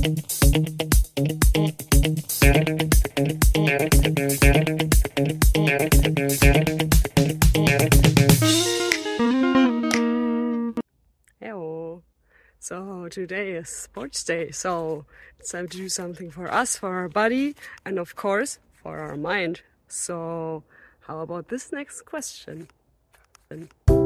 Hello. So today is sports day, so it's time to do something for us, for our body, and of course for our mind. So how about this next question?